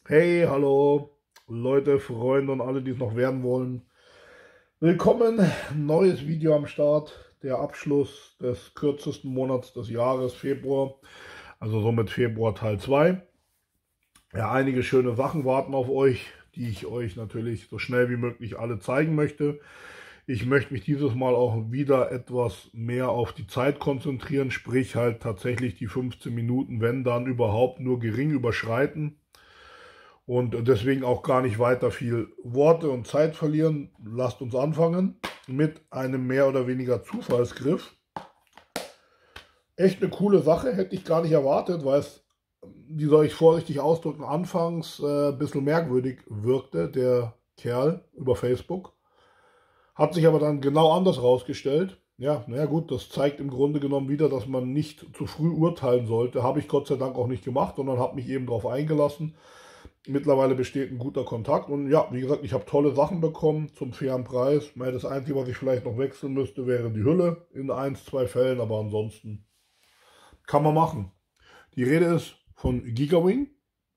Hey, hallo, Leute, Freunde und alle, die es noch werden wollen. Willkommen, neues Video am Start, der Abschluss des kürzesten Monats des Jahres, Februar, also somit Februar Teil 2. Ja, einige schöne Sachen warten auf euch, die ich euch natürlich so schnell wie möglich alle zeigen möchte. Ich möchte mich dieses Mal auch wieder etwas mehr auf die Zeit konzentrieren, sprich halt tatsächlich die 15 Minuten, wenn dann überhaupt, nur gering überschreiten. Und deswegen auch gar nicht weiter viel Worte und Zeit verlieren. Lasst uns anfangen mit einem mehr oder weniger Zufallsgriff. Echt eine coole Sache, hätte ich gar nicht erwartet, weil es, wie soll ich vorsichtig ausdrücken, anfangs ein bisschen merkwürdig wirkte, der Kerl über Facebook. Hat sich aber dann genau anders rausgestellt. Ja, naja gut, das zeigt im Grunde genommen wieder, dass man nicht zu früh urteilen sollte. Habe ich Gott sei Dank auch nicht gemacht, sondern habe mich eben darauf eingelassen. Mittlerweile besteht ein guter Kontakt und ja, wie gesagt, ich habe tolle Sachen bekommen zum fairen Preis. Das Einzige, was ich vielleicht noch wechseln müsste, wäre die Hülle in 1, 2 Fällen, aber ansonsten kann man machen. Die Rede ist von Gigawing,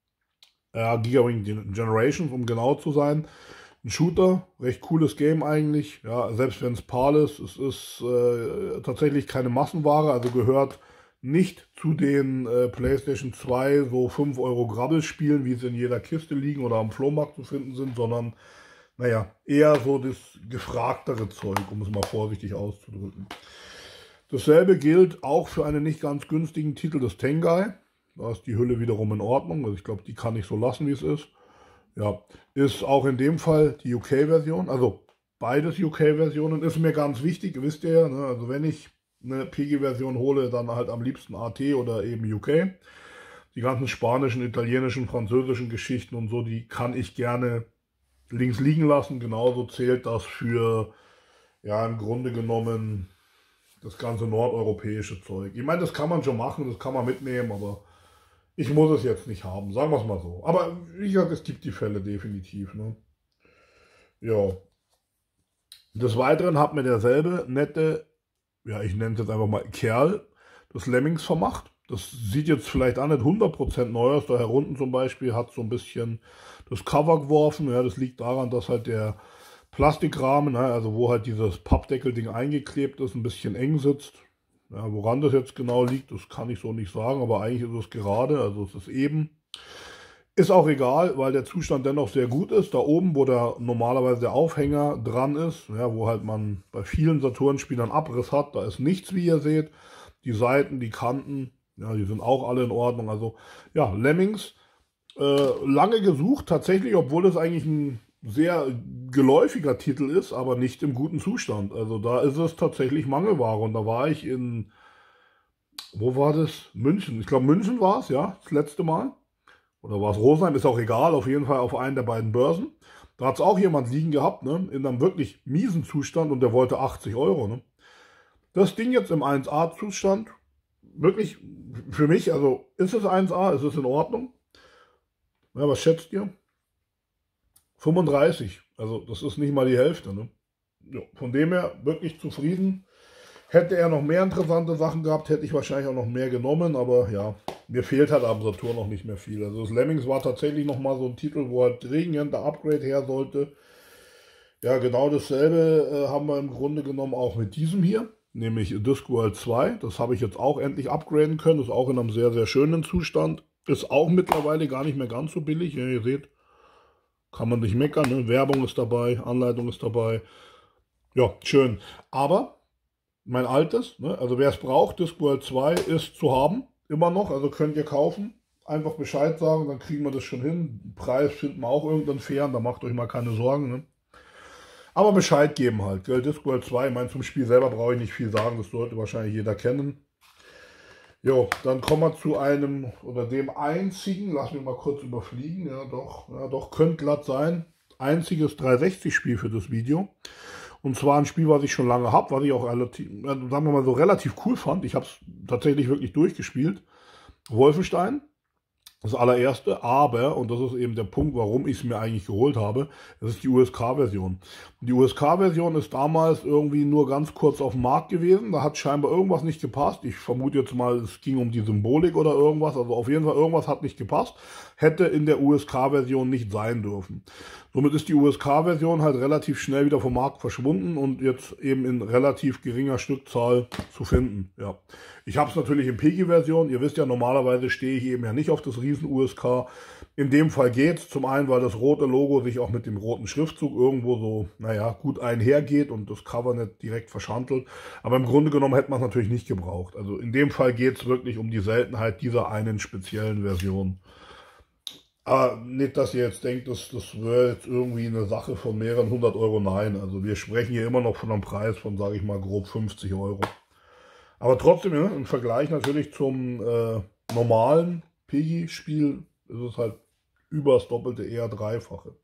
Gigawing Generations, um genau zu sein. Ein Shooter, recht cooles Game eigentlich, ja, selbst wenn es PAL ist, es ist tatsächlich keine Massenware, also gehört nicht zu den PlayStation 2 so 5 Euro Grabbelspielen, wie sie in jeder Kiste liegen oder am Flohmarkt zu finden sind, sondern, naja, eher so das gefragtere Zeug, um es mal vorsichtig auszudrücken. Dasselbe gilt auch für einen nicht ganz günstigen Titel des Tengai. Da ist die Hülle wiederum in Ordnung, also ich glaube, die kann ich so lassen, wie es ist. Ja, ist auch in dem Fall die UK-Version, also beides UK-Versionen, ist mir ganz wichtig, wisst ihr ja, ne? Also wenn ich eine PG-Version hole, dann halt am liebsten AT oder eben UK. Die ganzen spanischen, italienischen, französischen Geschichten und so, die kann ich gerne links liegen lassen. Genauso zählt das für, ja, im Grunde genommen das ganze nordeuropäische Zeug. Ich meine, das kann man schon machen, das kann man mitnehmen, aber ich muss es jetzt nicht haben, sagen wir es mal so. Aber wie gesagt, es gibt die Fälle definitiv. Ne? Ja. Des Weiteren hat mir derselbe nette, ja, ich nenne es jetzt einfach mal Kerl, das Lemmings vermacht. Das sieht jetzt vielleicht auch nicht 100% neu aus. Da herunten zum Beispiel hat so ein bisschen das Cover geworfen. Ja, das liegt daran, dass halt der Plastikrahmen, also wo halt dieses Pappdeckelding eingeklebt ist, ein bisschen eng sitzt. Ja, woran das jetzt genau liegt, das kann ich so nicht sagen, aber eigentlich ist es gerade, also es ist eben. Ist auch egal, weil der Zustand dennoch sehr gut ist. Da oben, wo da normalerweise der Aufhänger dran ist, ja, wo halt man bei vielen Saturn-Spielern Abriss hat, da ist nichts, wie ihr seht. Die Seiten, die Kanten, ja, die sind auch alle in Ordnung. Also ja, Lemmings, lange gesucht tatsächlich, obwohl es eigentlich ein sehr geläufiger Titel ist, aber nicht im guten Zustand. Also da ist es tatsächlich Mangelware. Und da war ich in, wo war das? München. Ich glaube München war es, ja, das letzte Mal. Oder war es Rosenheim, ist auch egal, auf jeden Fall auf einen der beiden Börsen. Da hat es auch jemand liegen gehabt, ne, in einem wirklich miesen Zustand und der wollte 80 Euro. Ne. Das Ding jetzt im 1A-Zustand, wirklich für mich, also ist es 1A, ist es in Ordnung? Ja, was schätzt ihr? 35, also das ist nicht mal die Hälfte. Ne. Ja, von dem her wirklich zufrieden. Hätte er noch mehr interessante Sachen gehabt, hätte ich wahrscheinlich auch noch mehr genommen, aber ja, mir fehlt halt am Saturn noch nicht mehr viel. Also das Lemmings war tatsächlich nochmal so ein Titel, wo halt dringend der Upgrade her sollte. Ja, genau dasselbe haben wir im Grunde genommen auch mit diesem hier, nämlich Discworld 2. Das habe ich jetzt auch endlich upgraden können, ist auch in einem sehr, sehr schönen Zustand. Ist auch mittlerweile gar nicht mehr ganz so billig. Ja, ihr seht, kann man nicht meckern, ne? Werbung ist dabei, Anleitung ist dabei. Ja, schön. Aber mein altes, ne? Also wer es braucht, Discworld 2 ist zu haben, immer noch, also könnt ihr kaufen. Einfach Bescheid sagen, dann kriegen wir das schon hin. Preis finden wir auch irgendeinen fairen, da macht euch mal keine Sorgen. Ne? Aber Bescheid geben halt, gell? Discworld 2, ich meine, zum Spiel selber brauche ich nicht viel sagen, das sollte wahrscheinlich jeder kennen. Jo, dann kommen wir zu einem, oder dem einzigen, lass mich mal kurz überfliegen, ja doch, könnte glatt sein, einziges 360-Spiel für das Video. Und zwar ein Spiel, was ich schon lange habe, was ich auch relativ, sagen wir mal so relativ cool fand. Ich habe es tatsächlich wirklich durchgespielt. Wolfenstein. Das allererste, aber, und das ist eben der Punkt, warum ich es mir eigentlich geholt habe, das ist die USK-Version. Die USK-Version ist damals irgendwie nur ganz kurz auf dem Markt gewesen. Da hat scheinbar irgendwas nicht gepasst. Ich vermute jetzt mal, es ging um die Symbolik oder irgendwas. Also auf jeden Fall irgendwas hat nicht gepasst. Hätte in der USK-Version nicht sein dürfen. Somit ist die USK-Version halt relativ schnell wieder vom Markt verschwunden und jetzt eben in relativ geringer Stückzahl zu finden. Ja. Ich habe es natürlich in PEGI-Version. Ihr wisst ja, normalerweise stehe ich eben ja nicht auf das riesen USK. In dem Fall geht's. Zum einen, weil das rote Logo sich auch mit dem roten Schriftzug irgendwo so, naja, gut einhergeht und das Cover nicht direkt verschandelt. Aber im Grunde genommen hätte man es natürlich nicht gebraucht. Also in dem Fall geht's wirklich um die Seltenheit dieser einen speziellen Version. Aber nicht, dass ihr jetzt denkt, das wäre jetzt irgendwie eine Sache von mehreren 100 €. Nein, also wir sprechen hier immer noch von einem Preis von, sage ich mal, grob 50 €. Aber trotzdem, ja, im Vergleich natürlich zum normalen PEGI-Spiel ist es halt über das Doppelte, eher Dreifache.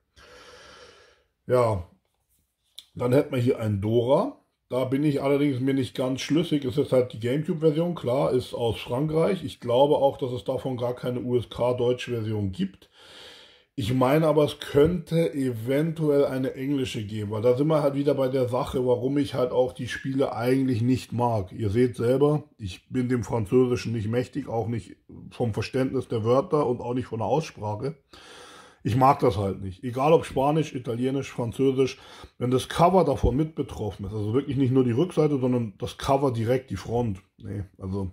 Ja, dann hätten wir hier ein Dora. Da bin ich allerdings mir nicht ganz schlüssig. Es ist halt die Gamecube-Version, klar, ist aus Frankreich. Ich glaube auch, dass es davon gar keine USK-Deutsch-Version gibt. Ich meine aber, es könnte eventuell eine englische geben, weil da sind wir halt wieder bei der Sache, warum ich halt auch die Spiele eigentlich nicht mag. Ihr seht selber, ich bin dem Französischen nicht mächtig, auch nicht vom Verständnis der Wörter und auch nicht von der Aussprache. Ich mag das halt nicht. Egal ob Spanisch, Italienisch, Französisch, wenn das Cover davon mit betroffen ist, also wirklich nicht nur die Rückseite, sondern das Cover direkt, die Front. Nee, also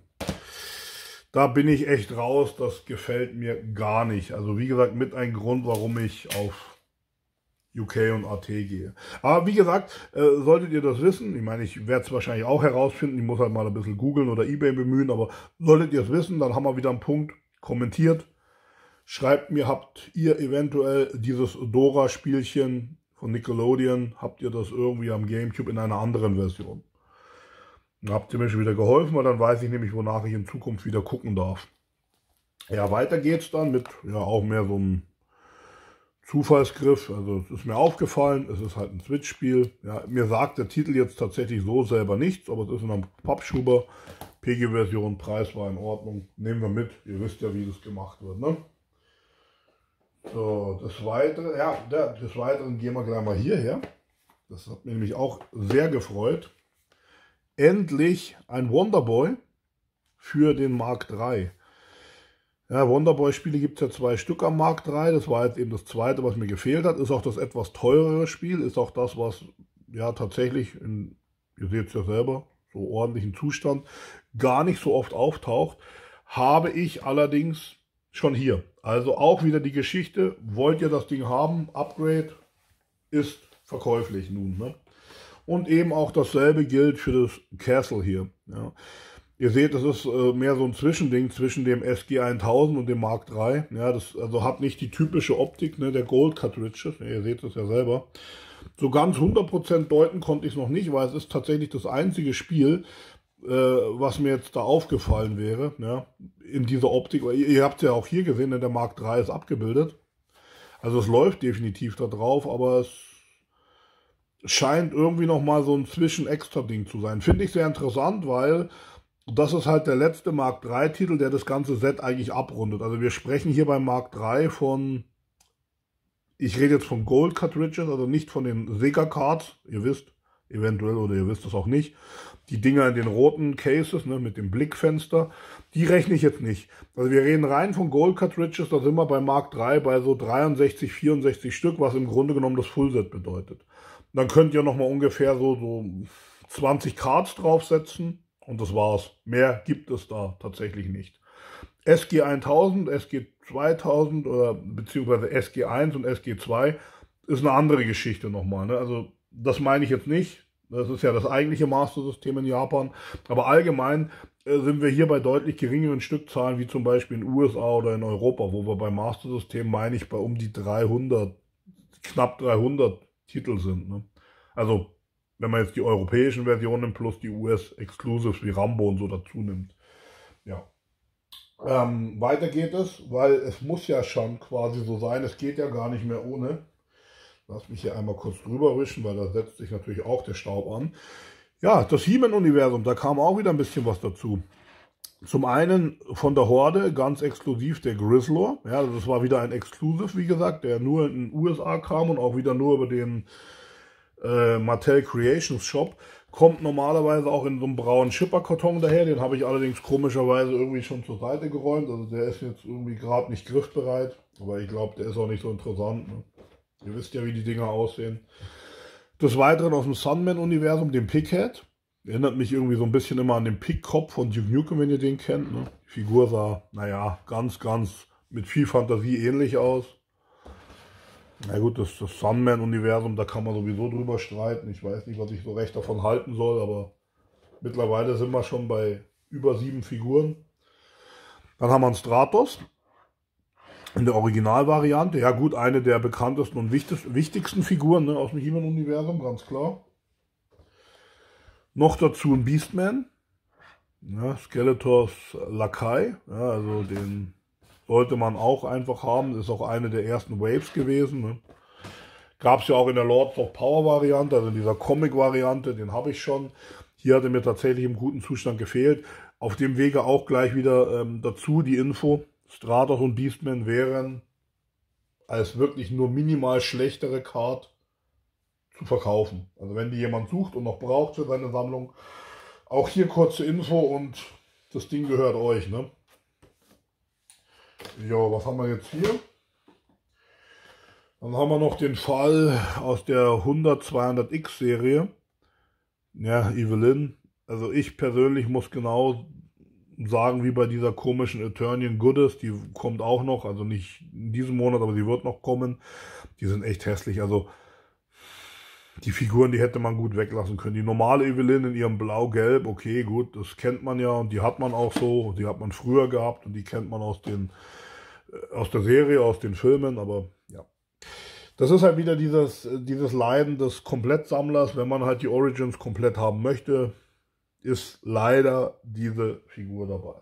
da bin ich echt raus, das gefällt mir gar nicht. Also wie gesagt, mit ein Grund, warum ich auf UK und AT gehe. Aber wie gesagt, solltet ihr das wissen, ich meine, ich werde es wahrscheinlich auch herausfinden, ich muss halt mal ein bisschen googeln oder eBay bemühen, aber solltet ihr es wissen, dann haben wir wieder einen Punkt, kommentiert. Schreibt mir, habt ihr eventuell dieses Dora-Spielchen von Nickelodeon, habt ihr das irgendwie am Gamecube in einer anderen Version? Dann habt ihr mir schon wieder geholfen, weil dann weiß ich nämlich, wonach ich in Zukunft wieder gucken darf. Ja, weiter geht's dann mit, ja, auch mehr so einem Zufallsgriff. Also es ist mir aufgefallen, es ist halt ein Switch-Spiel. Ja, mir sagt der Titel jetzt tatsächlich so selber nichts, aber es ist in einem Pappschuber. PEGI-Version, Preis war in Ordnung. Nehmen wir mit, ihr wisst ja, wie das gemacht wird, ne? So, des Weiteren gehen wir gleich mal hierher. Das hat mich nämlich auch sehr gefreut. Endlich ein Wonderboy für den Mark III. Ja, Wonderboy-Spiele gibt es ja 2 Stück am Mark III. Das war jetzt eben das zweite, was mir gefehlt hat. Ist auch das etwas teurere Spiel. Ist auch das, was ja tatsächlich, ihr seht es ja selber, so ordentlichen Zustand, gar nicht so oft auftaucht. Habe ich allerdings schon hier. Also auch wieder die Geschichte, wollt ihr das Ding haben? Upgrade ist verkäuflich nun. Ne? Und eben auch dasselbe gilt für das Castle hier. Ja. Ihr seht, das ist mehr so ein Zwischending zwischen dem SG-1000 und dem Mark III. Ja, das also hat nicht die typische Optik, ne, der Gold Cartridges. Ja, ihr seht es ja selber. So ganz 100% deuten konnte ich es noch nicht, weil es ist tatsächlich das einzige Spiel, was mir jetzt da aufgefallen wäre, ja, in dieser Optik. Ihr habt es ja auch hier gesehen, der Mark III ist abgebildet. Also es läuft definitiv da drauf, aber es scheint irgendwie nochmal so ein Zwischen-Extra-Ding zu sein. Finde ich sehr interessant, weil das ist halt der letzte Mark III-Titel, der das ganze Set eigentlich abrundet. Also wir sprechen hier beim Mark III von, ich rede jetzt von Gold Cartridges, also nicht von den Sega Cards, ihr wisst, eventuell, oder ihr wisst es auch nicht. Die Dinger in den roten Cases, ne, mit dem Blickfenster, die rechne ich jetzt nicht. Also wir reden rein von Gold Cartridges, da sind wir bei Mark III bei so 63, 64 Stück, was im Grunde genommen das Fullset bedeutet. Und dann könnt ihr nochmal ungefähr so 20 Cards draufsetzen und das war's. Mehr gibt es da tatsächlich nicht. SG-1000, SG-2000 oder beziehungsweise SG-1 und SG-2 ist eine andere Geschichte nochmal. Ne? Also das meine ich jetzt nicht. Das ist ja das eigentliche Master-System in Japan. Aber allgemein sind wir hier bei deutlich geringeren Stückzahlen, wie zum Beispiel in den USA oder in Europa, wo wir beim Master-System, meine ich, bei um die 300, knapp 300 Titel sind. Ne? Also, wenn man jetzt die europäischen Versionen plus die US-Exclusives wie Rambo und so dazu nimmt. Ja. Weiter geht es, weil es muss ja schon quasi so sein, es geht ja gar nicht mehr ohne. Lass mich hier einmal kurz drüber wischen, weil da setzt sich natürlich auch der Staub an. Ja, das He-Man-Universum, da kam auch wieder ein bisschen was dazu. Zum einen von der Horde, ganz exklusiv, der Grizzlor. Ja, das war wieder ein Exclusive, wie gesagt, der nur in den USA kam und auch wieder nur über den Mattel Creations Shop. Kommt normalerweise auch in so einem braunen Schipperkarton daher. Den habe ich allerdings komischerweise irgendwie schon zur Seite geräumt. Also der ist jetzt irgendwie gerade nicht griffbereit. Aber ich glaube, der ist auch nicht so interessant. Ne? Ihr wisst ja, wie die Dinger aussehen. Des Weiteren aus dem Sunman-Universum, den Pickhead. Erinnert mich irgendwie so ein bisschen immer an den Pick-Kopf von Duke Nukem, wenn ihr den kennt. Ne? Die Figur sah, naja, ganz mit viel Fantasie ähnlich aus. Na gut, das Sunman-Universum, da kann man sowieso drüber streiten. Ich weiß nicht, was ich so recht davon halten soll, aber mittlerweile sind wir schon bei über 7 Figuren. Dann haben wir einen Stratos in der Originalvariante. Ja gut, eine der bekanntesten und wichtigsten Figuren, ne, aus dem He-Man-Universum, ganz klar. Noch dazu ein Beastman, ja, Skeletors Lakai, ja, also den sollte man auch einfach haben. Das ist auch eine der ersten Waves gewesen. Ne? Gab es ja auch in der Lords of Power Variante, also in dieser Comic Variante, den habe ich schon. Hier hat er mir tatsächlich im guten Zustand gefehlt. Auf dem Wege auch gleich wieder dazu die Info, Stratos und Beastman wären als wirklich nur minimal schlechtere Card zu verkaufen. Also wenn die jemand sucht und noch braucht für seine Sammlung, auch hier kurze Info und das Ding gehört euch, ne? Jo, was haben wir jetzt hier? Dann haben wir noch den Fall aus der 100-200X Serie. Ja, Evelyn. Also ich persönlich muss genau sagen, wie bei dieser komischen Eternian Goddess, die kommt auch noch, also nicht in diesem Monat, aber sie wird noch kommen. Die sind echt hässlich, also die Figuren, die hätte man gut weglassen können. Die normale Evelyn in ihrem Blau-Gelb, okay, gut, das kennt man ja und die hat man auch so, die hat man früher gehabt und die kennt man aus der Serie, aus den Filmen, aber ja. Das ist halt wieder dieses Leiden des Komplettsammlers, wenn man halt die Origins komplett haben möchte, ist leider diese Figur dabei.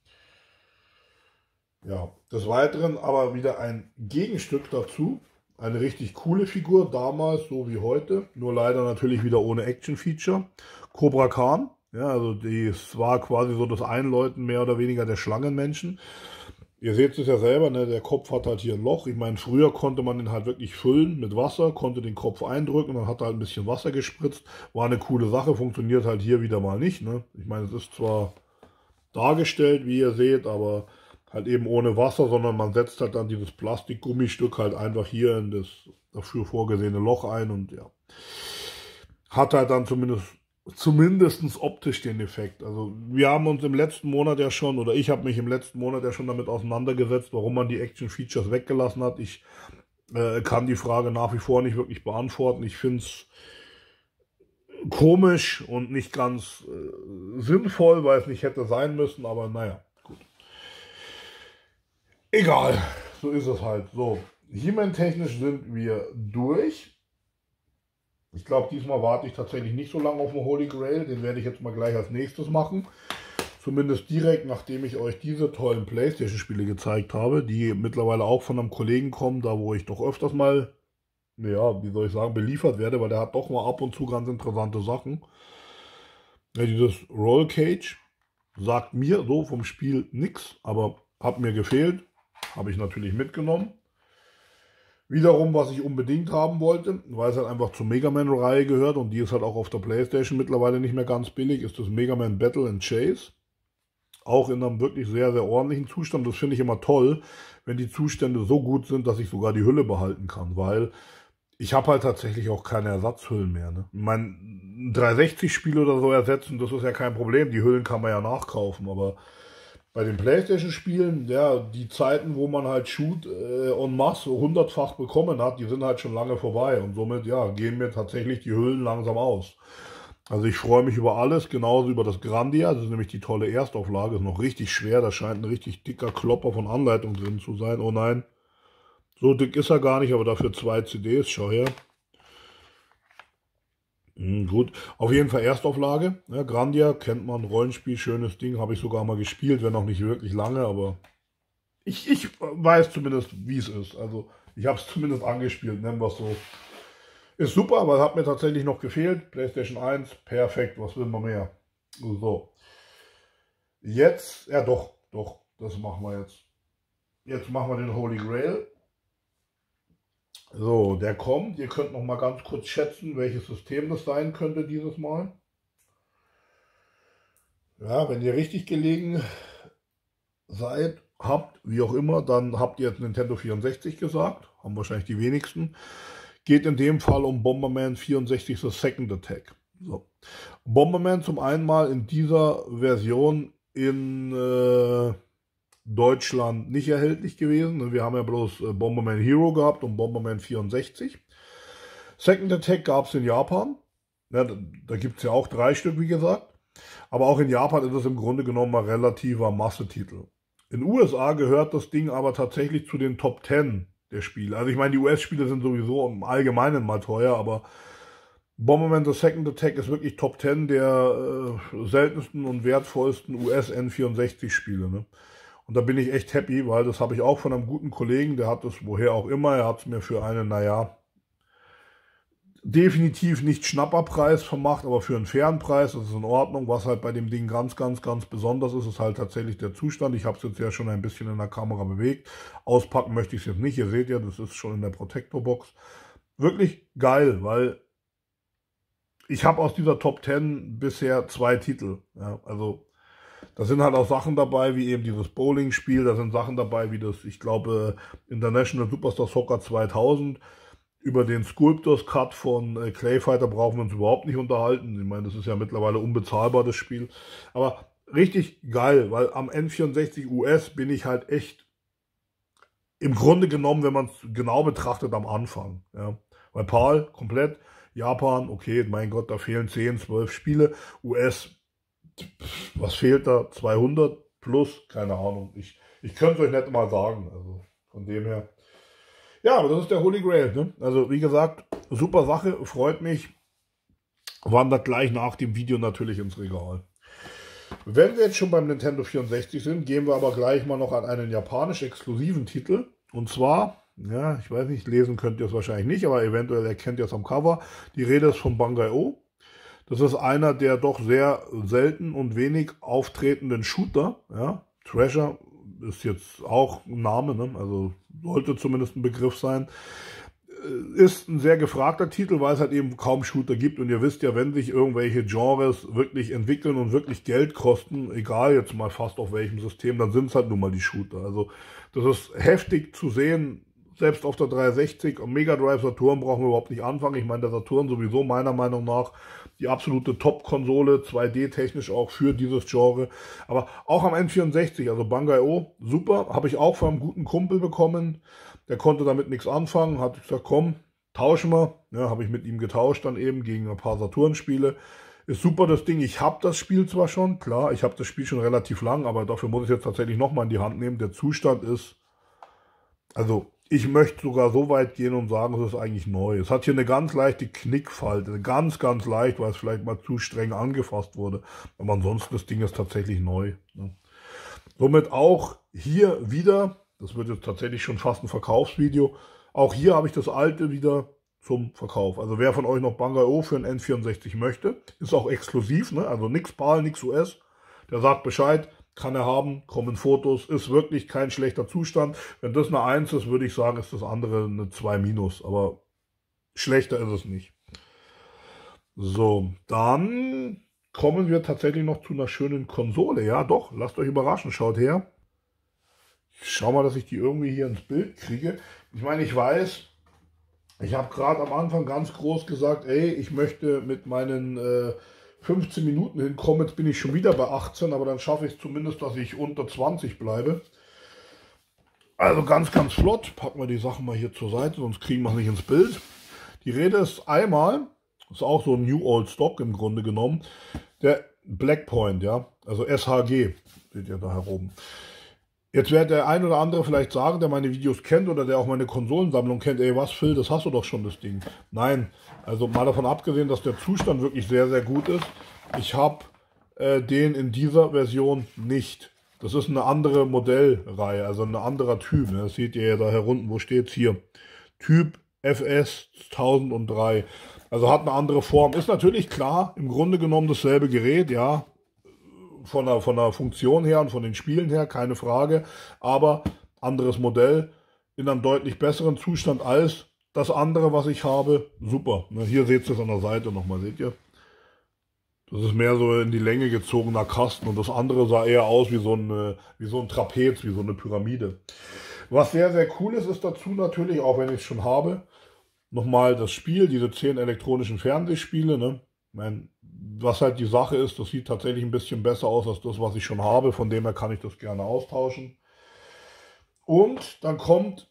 Ja, des Weiteren aber wieder ein Gegenstück dazu. Eine richtig coole Figur, damals so wie heute, nur leider natürlich wieder ohne Action-Feature. Cobra Khan, ja, also das war quasi so das Einläuten mehr oder weniger der Schlangenmenschen. Ihr seht es ja selber, ne? Der Kopf hat halt hier ein Loch. Ich meine, früher konnte man den halt wirklich füllen mit Wasser, konnte den Kopf eindrücken, dann hat er halt ein bisschen Wasser gespritzt. War eine coole Sache, funktioniert halt hier wieder mal nicht. Ne? Ich meine, es ist zwar dargestellt, wie ihr seht, aber halt eben ohne Wasser, sondern man setzt halt dann dieses Plastikgummistück halt einfach hier in das dafür vorgesehene Loch ein und ja. Hat halt dann zumindest optisch den Effekt. Also wir haben uns im letzten Monat ja schon, oder ich habe mich im letzten Monat ja schon damit auseinandergesetzt, warum man die Action-Features weggelassen hat. Ich kann die Frage nach wie vor nicht wirklich beantworten. Ich finde es komisch und nicht ganz sinnvoll, weil es nicht hätte sein müssen, aber naja, gut. Egal, so ist es halt. So, He-Man-technisch sind wir durch. Ich glaube, diesmal warte ich tatsächlich nicht so lange auf den Holy Grail. Den werde ich jetzt mal gleich als nächstes machen. Zumindest direkt, nachdem ich euch diese tollen Playstation-Spiele gezeigt habe, die mittlerweile auch von einem Kollegen kommen, da wo ich doch öfters mal, ja, wie soll ich sagen, beliefert werde, weil der hat doch mal ab und zu ganz interessante Sachen. Ja, dieses Roll Cage sagt mir so vom Spiel nichts, aber hat mir gefehlt. Habe ich natürlich mitgenommen. Wiederum, was ich unbedingt haben wollte, weil es halt einfach zur Mega Man-Reihe gehört und die ist halt auch auf der Playstation mittlerweile nicht mehr ganz billig, ist das Mega Man Battle and Chase. Auch in einem wirklich sehr, sehr ordentlichen Zustand. Das finde ich immer toll, wenn die Zustände so gut sind, dass ich sogar die Hülle behalten kann, weil ich habe halt tatsächlich auch keine Ersatzhüllen mehr. Ne? Mein 360-Spiel oder so ersetzen, das ist ja kein Problem, die Hüllen kann man ja nachkaufen, aber bei den Playstation-Spielen, ja, die Zeiten, wo man halt Shoot en masse 100-fach bekommen hat, die sind halt schon lange vorbei. Und somit, ja, gehen mir tatsächlich die Hüllen langsam aus. Also ich freue mich über alles, genauso über das Grandia. Das ist nämlich die tolle Erstauflage, ist noch richtig schwer. Da scheint ein richtig dicker Klopper von Anleitung drin zu sein. Oh nein, so dick ist er gar nicht, aber dafür 2 CDs, schau her. Gut, auf jeden Fall Erstauflage. Ja, Grandia kennt man, Rollenspiel, schönes Ding, habe ich sogar mal gespielt, wenn auch nicht wirklich lange, aber ich weiß zumindest, wie es ist. Also ich habe es zumindest angespielt, nennen wir es so. Ist super, aber hat mir tatsächlich noch gefehlt. PlayStation 1, perfekt, was will man mehr? So. Jetzt, ja doch, das machen wir jetzt. Jetzt machen wir den Holy Grail. So, der kommt. Ihr könnt noch mal ganz kurz schätzen, welches System das sein könnte dieses Mal. Ja, wenn ihr richtig gelegen seid, habt, wie auch immer, dann habt ihr jetzt Nintendo 64 gesagt. Haben wahrscheinlich die wenigsten. Geht in dem Fall um Bomberman 64 The Second Attack. So. Bomberman zum einen mal in dieser Version in Deutschland nicht erhältlich gewesen. Wir haben ja bloß Bomberman Hero gehabt und Bomberman 64. Second Attack gab es in Japan. Ja, da gibt es ja auch 3 Stück, wie gesagt. Aber auch in Japan ist es im Grunde genommen ein relativer Massetitel. In den USA gehört das Ding aber tatsächlich zu den Top 10 der Spiele. Also ich meine, die US-Spiele sind sowieso im Allgemeinen mal teuer, aber Bomberman The Second Attack ist wirklich Top 10 der seltensten und wertvollsten US-N64-Spiele. Ne? Und da bin ich echt happy, weil das habe ich auch von einem guten Kollegen, der hat es woher auch immer, er hat es mir für einen, naja, definitiv nicht Schnapperpreis vermacht, aber für einen fairen Preis, das ist in Ordnung. Was halt bei dem Ding ganz besonders ist, ist halt tatsächlich der Zustand. Ich habe es jetzt ja schon ein bisschen in der Kamera bewegt. Auspacken möchte ich es jetzt nicht. Ihr seht ja, das ist schon in der Protector-Box. Wirklich geil, weil ich habe aus dieser Top 10 bisher 2 Titel. Ja, also da sind halt auch Sachen dabei, wie eben dieses Bowling-Spiel. Da sind Sachen dabei, wie das, ich glaube, International Superstar Soccer 2000. Über den Sculptors Cut von Clayfighter brauchen wir uns überhaupt nicht unterhalten. Ich meine, das ist ja mittlerweile unbezahlbar, das Spiel. Aber richtig geil, weil am N64 US bin ich halt echt im Grunde genommen, wenn man es genau betrachtet, am Anfang. Ja. Weil PAL komplett, Japan, okay, mein Gott, da fehlen 10, 12 Spiele. US, was fehlt da? 200 plus? Keine Ahnung. Ich könnte es euch nicht mal sagen. Also von dem her. Ja, aber das ist der Holy Grail. Ne? Also wie gesagt, super Sache, freut mich. Wandert gleich nach dem Video natürlich ins Regal. Wenn wir jetzt schon beim Nintendo 64 sind, gehen wir aber gleich mal noch an einen japanisch exklusiven Titel. Und zwar, ja, ich weiß nicht, lesen könnt ihr es wahrscheinlich nicht, aber eventuell erkennt ihr es am Cover. Die Rede ist von Bangai-O. Das ist einer der doch sehr selten und wenig auftretenden Shooter. Ja? Treasure ist jetzt auch ein Name, ne? Also sollte zumindest ein Begriff sein. Ist ein sehr gefragter Titel, weil es halt eben kaum Shooter gibt. Und ihr wisst ja, wenn sich irgendwelche Genres wirklich entwickeln und wirklich Geld kosten, egal jetzt mal fast auf welchem System, dann sind es halt nun mal die Shooter. Also das ist heftig zu sehen. Selbst auf der 360 und Mega Drive Saturn brauchen wir überhaupt nicht anfangen. Ich meine, der Saturn sowieso meiner Meinung nach die absolute Top-Konsole, 2D-technisch auch für dieses Genre. Aber auch am N64, also Bangai-O, super. Habe ich auch von einem guten Kumpel bekommen. Der konnte damit nichts anfangen. Hat gesagt, komm, tauschen wir. Ja, habe ich mit ihm getauscht dann eben gegen ein paar Saturn-Spiele. Ist super das Ding. Ich habe das Spiel zwar schon, klar, ich habe das Spiel schon relativ lang, aber dafür muss ich es jetzt tatsächlich nochmal in die Hand nehmen. Der Zustand ist, also ich möchte sogar so weit gehen und sagen, es ist eigentlich neu. Es hat hier eine ganz leichte Knickfalte, ganz leicht, weil es vielleicht mal zu streng angefasst wurde. Aber ansonsten, das Ding ist tatsächlich neu. Ne? Somit auch hier wieder, das wird jetzt tatsächlich schon fast ein Verkaufsvideo, auch hier habe ich das alte wieder zum Verkauf. Also wer von euch noch Bangai-O für ein N64 möchte, ist auch exklusiv, ne? Also nix PAL, nix US, der sagt Bescheid. Kann er haben, kommen Fotos, ist wirklich kein schlechter Zustand. Wenn das eine 1 ist, würde ich sagen, ist das andere eine 2-, aber schlechter ist es nicht. So, dann kommen wir tatsächlich noch zu einer schönen Konsole. Ja, doch, lasst euch überraschen, schaut her. Ich schau mal, dass ich die irgendwie hier ins Bild kriege. Ich meine, ich weiß, ich habe gerade am Anfang ganz groß gesagt, ey, ich möchte mit meinen 15 Minuten hinkommen, jetzt bin ich schon wieder bei 18, aber dann schaffe ich es zumindest, dass ich unter 20 bleibe. Also ganz flott. Packen wir die Sachen mal hier zur Seite, sonst kriegen wir es nicht ins Bild. Die Rede ist einmal, ist auch so ein New Old Stock im Grunde genommen, der Blackpoint, ja, also SHG, seht ihr da herum. Jetzt wird der ein oder andere vielleicht sagen, der meine Videos kennt oder der auch meine Konsolensammlung kennt, ey, was Phil, das hast du doch schon, das Ding. Nein, also mal davon abgesehen, dass der Zustand wirklich sehr gut ist. Ich habe den in dieser Version nicht. Das ist eine andere Modellreihe, also ein anderer Typ. Ne? Das seht ihr ja da herunten, wo steht es hier? Typ FS 1003. Also hat eine andere Form. Ist natürlich klar, im Grunde genommen dasselbe Gerät, ja. von der Funktion her und von den Spielen her, keine Frage. Aber anderes Modell in einem deutlich besseren Zustand als das andere, was ich habe. Super. Hier seht ihr es an der Seite nochmal, seht ihr? Das ist mehr so in die Länge gezogener Kasten und das andere sah eher aus wie so ein Trapez, wie so eine Pyramide. Was sehr, sehr cool ist, ist dazu natürlich, auch wenn ich es schon habe, nochmal das Spiel, diese 10 elektronischen Fernsehspiele. Ne? Was halt die Sache ist, das sieht tatsächlich ein bisschen besser aus als das, was ich schon habe. Von dem her kann ich das gerne austauschen. Und dann kommt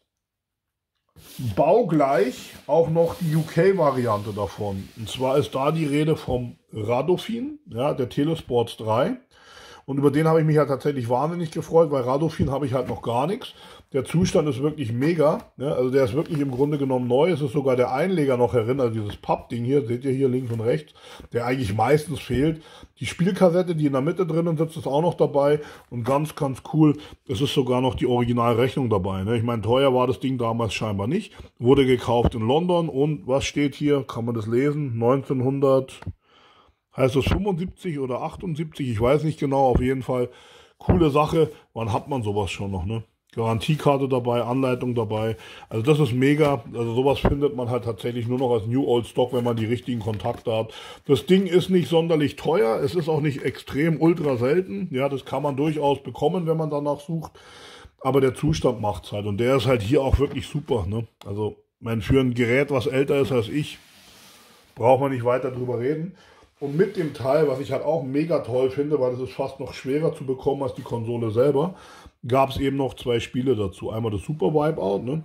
baugleich auch noch die UK-Variante davon. Und zwar ist da die Rede vom Radofin, ja, der Telesports 3. Und über den habe ich mich halt tatsächlich wahnsinnig gefreut, weil Radofin habe ich halt noch gar nichts. Der Zustand ist wirklich mega, ne? Also der ist wirklich im Grunde genommen neu. Es ist sogar der Einleger noch herin, also dieses Pappding hier, seht ihr hier links und rechts, der eigentlich meistens fehlt. Die Spielkassette, die in der Mitte drinnen sitzt, ist auch noch dabei. Und ganz, ganz cool, es ist sogar noch die Originalrechnung dabei. Ne? Ich meine, teuer war das Ding damals scheinbar nicht. Wurde gekauft in London und was steht hier? Kann man das lesen? 1900... heißt es 75 oder 78, ich weiß nicht genau, auf jeden Fall coole Sache. Wann hat man sowas schon noch, ne? Garantiekarte dabei, Anleitung dabei. Also das ist mega. Also sowas findet man halt tatsächlich nur noch als New Old Stock, wenn man die richtigen Kontakte hat. Das Ding ist nicht sonderlich teuer. Es ist auch nicht extrem ultra selten. Ja, das kann man durchaus bekommen, wenn man danach sucht. Aber der Zustand macht's halt. Und der ist halt hier auch wirklich super, ne? Also, für ein Gerät, was älter ist als ich, braucht man nicht weiter drüber reden. Und mit dem Teil, was ich halt auch mega toll finde, weil es ist fast noch schwerer zu bekommen als die Konsole selber, gab es eben noch 2 Spiele dazu. Einmal das Super Wipeout, ne?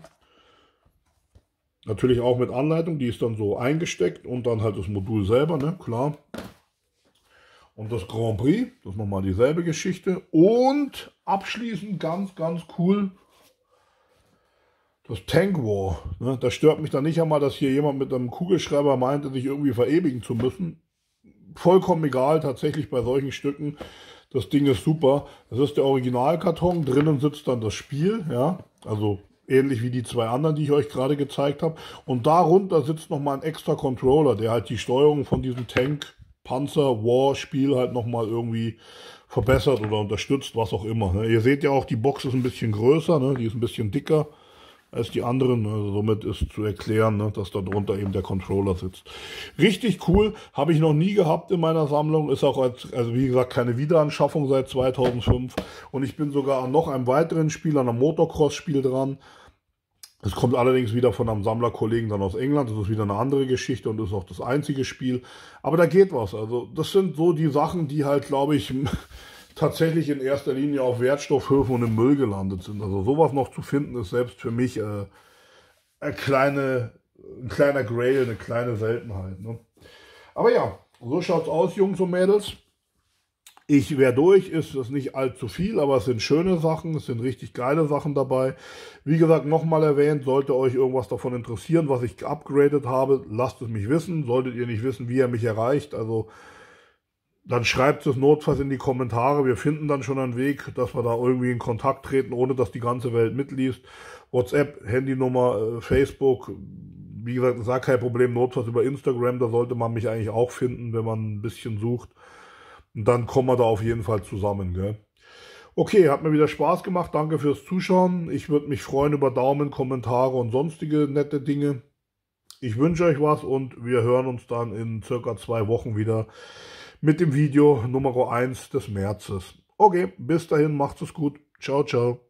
Natürlich auch mit Anleitung, die ist dann so eingesteckt und dann halt das Modul selber, ne? Klar. Und das Grand Prix, das ist nochmal dieselbe Geschichte. Und abschließend ganz, ganz cool, das Tank War. Ne? Das stört mich dann nicht einmal, dass hier jemand mit einem Kugelschreiber meinte, sich irgendwie verewigen zu müssen. Vollkommen egal, tatsächlich bei solchen Stücken. Das Ding ist super. Das ist der Originalkarton. Drinnen sitzt dann das Spiel, ja, also ähnlich wie die 2 anderen, die ich euch gerade gezeigt habe. Und darunter sitzt nochmal ein extra Controller, der halt die Steuerung von diesem Tank, Panzer, War Spiel halt nochmal irgendwie verbessert oder unterstützt, was auch immer. Ne? Ihr seht ja auch, die Box ist ein bisschen größer, ne? Die ist ein bisschen dicker als die anderen, also somit ist zu erklären, ne, dass da drunter eben der Controller sitzt. Richtig cool, habe ich noch nie gehabt in meiner Sammlung, ist auch also wie gesagt keine Wiederanschaffung seit 2005 und ich bin sogar an noch einem weiteren Spiel, an einem Motocross-Spiel dran. Es kommt allerdings wieder von einem Sammlerkollegen dann aus England, das ist wieder eine andere Geschichte und ist auch das einzige Spiel, aber da geht was, also das sind so die Sachen, die halt, glaube ich, tatsächlich in erster Linie auf Wertstoffhöfen und im Müll gelandet sind. Also sowas noch zu finden, ist selbst für mich ein kleiner Grail, eine kleine Seltenheit. Ne? Aber ja, so schaut's aus, Jungs und Mädels. Ich wäre durch, ist das nicht allzu viel, aber es sind schöne Sachen, es sind richtig geile Sachen dabei. Wie gesagt, nochmal erwähnt, sollte euch irgendwas davon interessieren, was ich geupgradet habe, lasst es mich wissen. Solltet ihr nicht wissen, wie ihr mich erreicht, also dann schreibt es notfalls in die Kommentare. Wir finden dann schon einen Weg, dass wir da irgendwie in Kontakt treten, ohne dass die ganze Welt mitliest. WhatsApp, Handynummer, Facebook, wie gesagt, ist auch kein Problem. Notfalls über Instagram, da sollte man mich eigentlich auch finden, wenn man ein bisschen sucht. Und dann kommen wir da auf jeden Fall zusammen, gell? Okay, hat mir wieder Spaß gemacht. Danke fürs Zuschauen. Ich würde mich freuen über Daumen, Kommentare und sonstige nette Dinge. Ich wünsche euch was und wir hören uns dann in circa 2 Wochen wieder mit dem Video Nummer 1 des Märzes. Okay, bis dahin, macht's es gut. Ciao, ciao.